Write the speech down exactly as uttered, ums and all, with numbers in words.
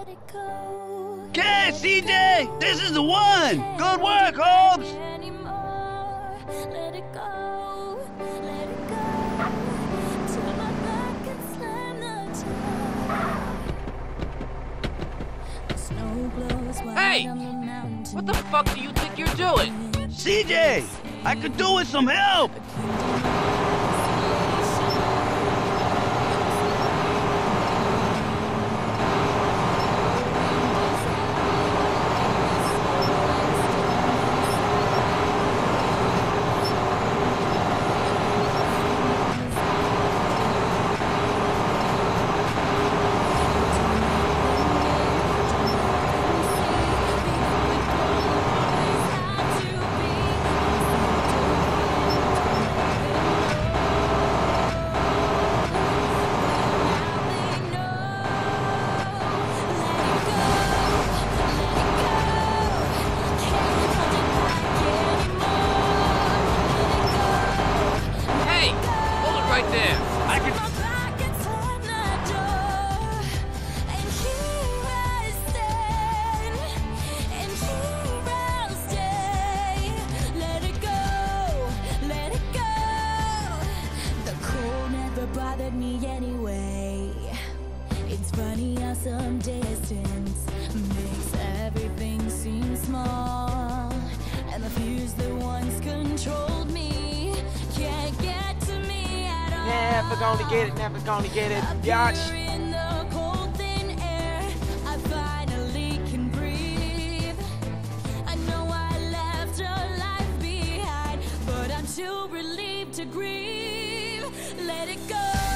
Okay, C J, this is the one. Good work, Hobbs. Hey! What the fuck do you think you're doing? C J, I could do with some help. Right there. I could... Bothered me anyway. It's funny how some distance makes everything seem small, and the fears that once controlled me can't get to me at all. Never gonna get it, never gonna get it, biatch. In the cold thin air, I finally can breathe. I know I left a life behind, but I'm too relieved to grieve. Let it go.